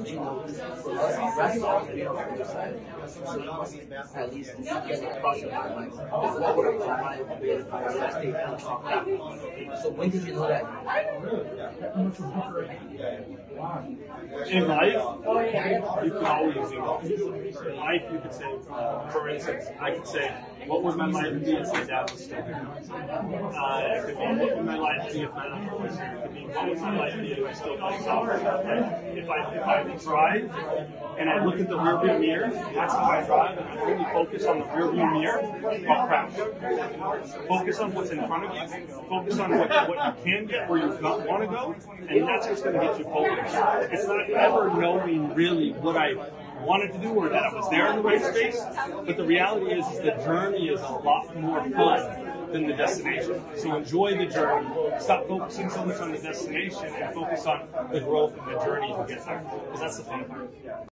you know, for us, rest off being on the other side. So you must at least get the cross your mind, like, what would I mind be if I stayed on top of that? So when did you know that? In life, you can always evolve. In life, you could say, for instance, I could say, what would my life be if my dad was still here? It could be, what would my life be if my uncle was here? It could be, what would my life be if I still played soccer? If I drive and I look at the rearview mirror, that's how I drive, and I really focus on the rearview mirror, I'll crash. Focus on what's in front of you, focus on what you can get, where you want to go, and that's what's going to get you focused. It's not ever knowing really what I wanted to do or that I was there in the right space, but the reality is the journey is a lot more fun than the destination. So enjoy the journey. Stop focusing so much on the destination and focus on the growth and the journey to get there, because that's the fun part.